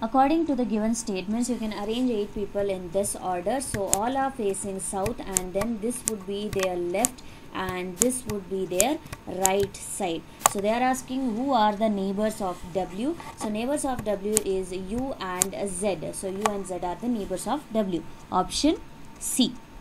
According to the given statements, you can arrange 8 people in this order. So all are facing south, and then this would be their left and this would be their right side. So they are asking who are the neighbors of W. So neighbors of W is U and Z. So U and Z are the neighbors of W. Option C.